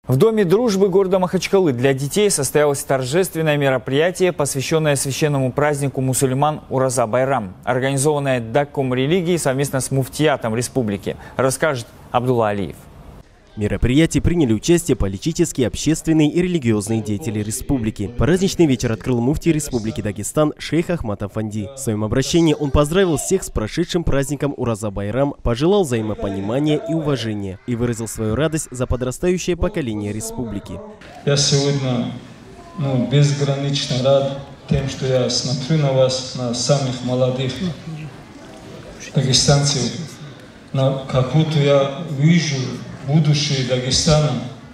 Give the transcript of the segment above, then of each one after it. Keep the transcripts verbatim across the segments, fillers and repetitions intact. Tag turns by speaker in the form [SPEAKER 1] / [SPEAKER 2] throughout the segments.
[SPEAKER 1] В Доме дружбы города Махачкалы для детей состоялось торжественное мероприятие, посвященное священному празднику мусульман Ураза Байрам, организованное Дакком религии совместно с муфтиятом республики, расскажет Абдулла Алиев.
[SPEAKER 2] В мероприятии приняли участие политические, общественные и религиозные деятели республики. Праздничный вечер открыл муфтий Республики Дагестан шейх Ахмад Афанди. В своем обращении он поздравил всех с прошедшим праздником Ураза Байрам, пожелал взаимопонимания и уважения и выразил свою радость за подрастающее поколение республики.
[SPEAKER 3] Я сегодня ну, безгранично рад тем, что я смотрю на вас, на самых молодых дагестанцев, на, как будто я вижу будущее Дагестана.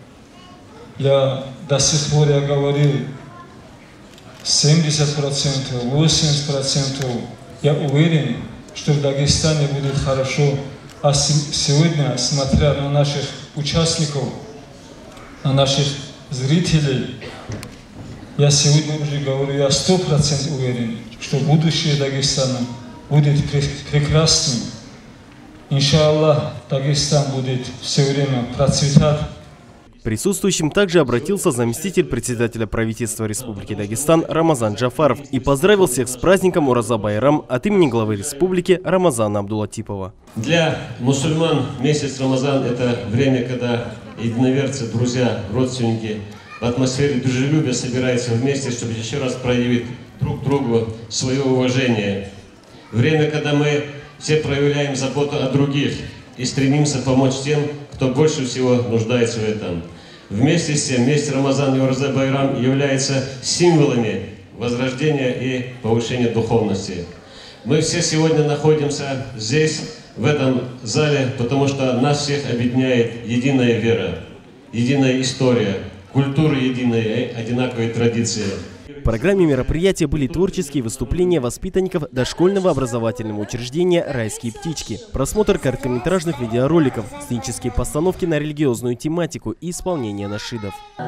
[SPEAKER 3] Я до сих пор я говорил семьдесят процентов, восемьдесят процентов. Я уверен, что в Дагестане будет хорошо. А сегодня, смотря на наших участников, на наших зрителей, я сегодня уже говорю, я сто процентов уверен, что будущее Дагестана будет прекрасным. Иншаллах, Дагестан будет все время процветать.
[SPEAKER 2] Присутствующим также обратился заместитель председателя правительства Республики Дагестан Рамазан Джафаров и поздравил всех с праздником Ураза Байрам от имени главы республики Рамазана Абдулатипова.
[SPEAKER 4] Для мусульман месяц Рамазан – это время, когда единоверцы, друзья, родственники в атмосфере дружелюбия собираются вместе, чтобы еще раз проявить друг другу свое уважение. Время, когда мы все проявляем заботу о других и стремимся помочь тем, кто больше всего нуждается в этом. Вместе с тем, месяц Рамазан и Ураза Байрам являются символами возрождения и повышения духовности. Мы все сегодня находимся здесь, в этом зале, потому что нас всех объединяет единая вера, единая история, культура единая и одинаковые традиции.
[SPEAKER 2] В программе мероприятия были творческие выступления воспитанников дошкольного образовательного учреждения «Райские птички», просмотр короткометражных видеороликов, сценические постановки на религиозную тематику и исполнение нашидов.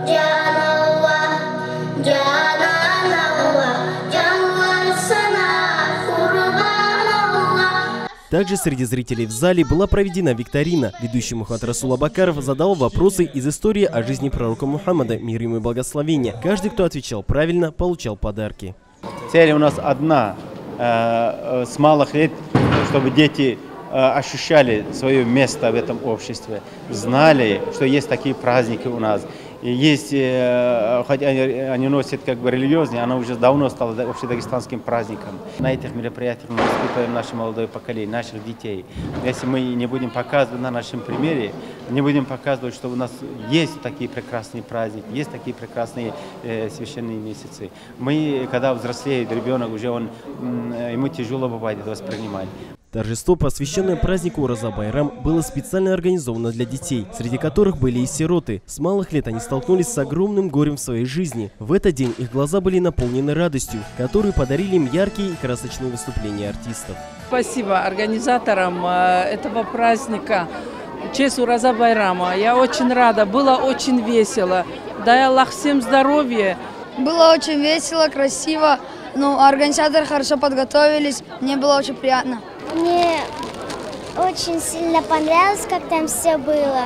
[SPEAKER 2] Также среди зрителей в зале была проведена викторина. Ведущий Мухаммад Расул Абакаров задал вопросы из истории о жизни пророка Мухаммада, мир ему и благословения. Каждый, кто отвечал правильно, получал подарки.
[SPEAKER 5] Цель у нас одна, э, с малых лет, чтобы дети э, ощущали свое место в этом обществе, знали, что есть такие праздники у нас. И есть, э, хоть они, они носят как бы религиозные, она уже давно стала общедагестанским праздником. На этих мероприятиях мы воспитываем наше молодое поколение, наших детей. Если мы не будем показывать на нашем примере, не будем показывать, что у нас есть такие прекрасные праздники, есть такие прекрасные э, священные месяцы. Мы, когда взрослеет ребенок, уже он, э, ему тяжело бывает это воспринимать.
[SPEAKER 2] Торжество, посвященное празднику Ураза Байрам, было специально организовано для детей, среди которых были и сироты. С малых лет они столкнулись с огромным горем в своей жизни. В этот день их глаза были наполнены радостью, которую подарили им яркие и красочные выступления артистов.
[SPEAKER 6] Спасибо организаторам этого праздника в честь Ураза Байрама. Я очень рада, было очень весело. Дай Аллах всем здоровья.
[SPEAKER 7] Было очень весело, красиво. Ну, организаторы хорошо подготовились. Мне было очень приятно.
[SPEAKER 8] Мне очень сильно понравилось, как там все было.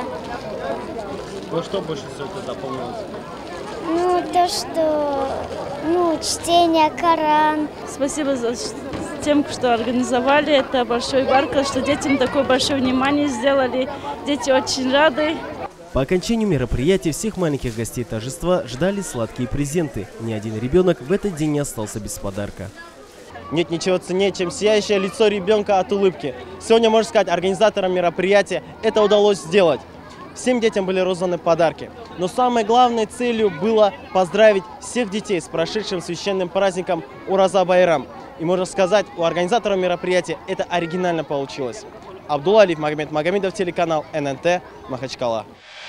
[SPEAKER 5] Ну, что больше всего запомнилось?
[SPEAKER 8] Ну, то, что, ну, чтение, Коран.
[SPEAKER 9] Спасибо за тем, что организовали это большой баркас, что детям такое большое внимание сделали. Дети очень рады.
[SPEAKER 2] По окончанию мероприятия всех маленьких гостей торжества ждали сладкие презенты. Ни один ребенок в этот день не остался без подарка.
[SPEAKER 10] Нет ничего ценнее, чем сияющее лицо ребенка от улыбки. Сегодня, можно сказать, организаторам мероприятия это удалось сделать. Всем детям были розданы подарки. Но самой главной целью было поздравить всех детей с прошедшим священным праздником Ураза Байрам. И можно сказать, у организаторов мероприятия это оригинально получилось. Абдулла Алиев, Магомед Магомедов, телеканал эн эн тэ, Махачкала.